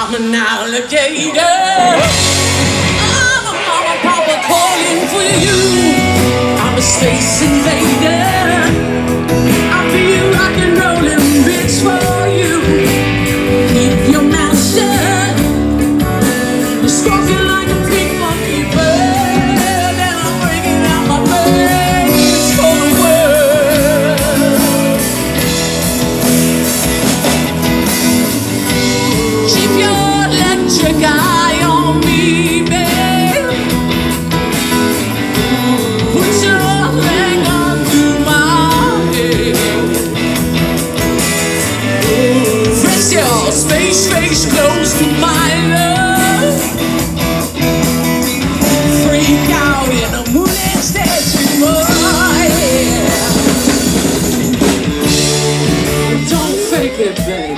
I'm an alligator. I'm a mama papa calling for you. I'm a space invader. I'll be a rock and rollin' bitch for you. Keep your mouth shut. You're squawking like a big monkey bird, and I'm bringing out my brains for the world. Keep your electric eye on me, babe. Put your finger through my head. Press your space face close to my love. Freak out in a moonlit statue, boy. Don't fake it, babe.